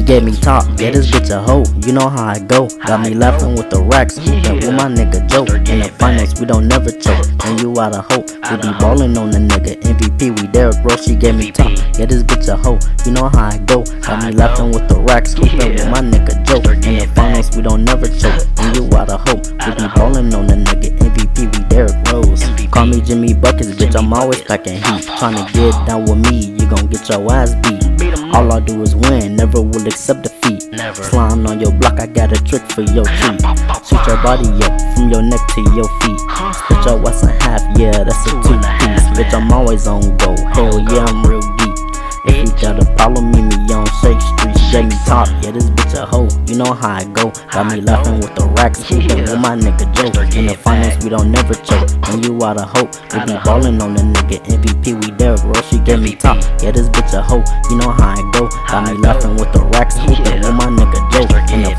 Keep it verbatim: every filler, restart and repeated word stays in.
gave me top, yeah, this bitch a hoe. You know how I go. Got me laughing with the racks. Hoopin' with my nigga Joe. In the finals, we don't never choke. And you out of hope. We be ballin' on the nigga. M V P, we Derrick Rose, she gave me top. Yeah, this bitch a hoe. You know how I go. Got me laughing with the racks. Hoopin' with my nigga Joe. In the finals, we don't never choke. And you out of hope. We be ballin' on the nigga. M V P, we Derrick Rose. Call me Jimmy Buckets, bitch, I'm always packing heat. Tryna get down with me, you gon' get your ass beat. All I do is win, never will accept defeat. Slime on your block, I got a trick for your treat. Shoot your body up, from your neck to your feet. Split your ass in half, yeah, that's a two-piece. Bitch, I'm always on go, hell yeah, I'm real deep. If you got a problem, meet me on Shake Street. Gave me top, yeah, this bitch a hoe. You know how I go. Got me laughing with the racks. Hoopin' with my nigga Joe. In the finals, we don't never choke. And you out of hope. We be ballin' on the nigga. M V P, we Derrick Rose, she gave me top. Yeah, this bitch a hoe. You know how I go. Got me laughing with the racks. Hoopin' with my nigga Joe. In the